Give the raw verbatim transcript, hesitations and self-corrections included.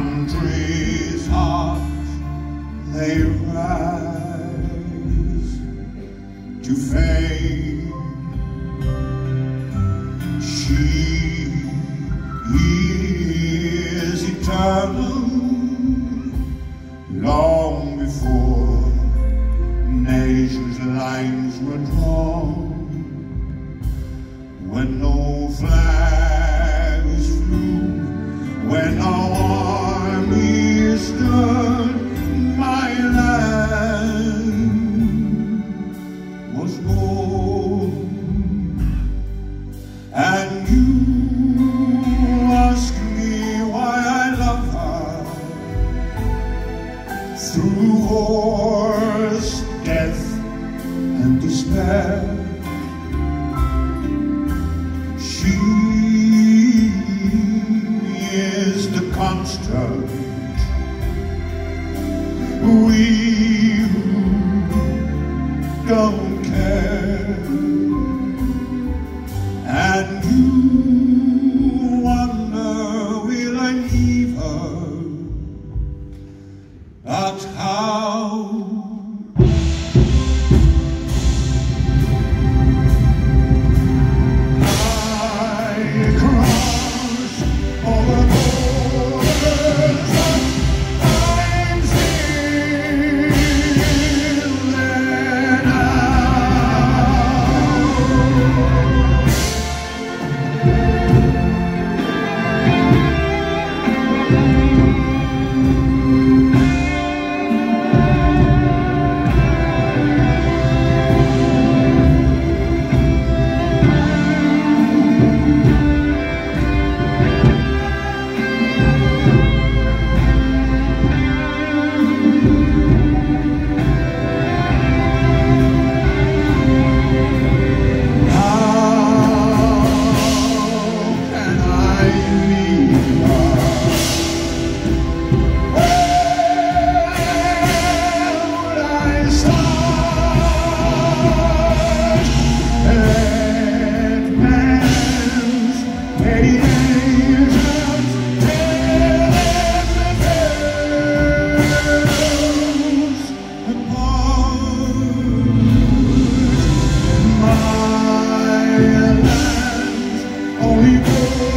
country's heart they rise to fame. She is eternal, long before nations' lines were drawn, when no flags flew, when our armies stood, my land was born. And you ask me why I love her, through wars, death, and despair. She is the construct we who don't care. And you wonder, will I leave her? But how? Only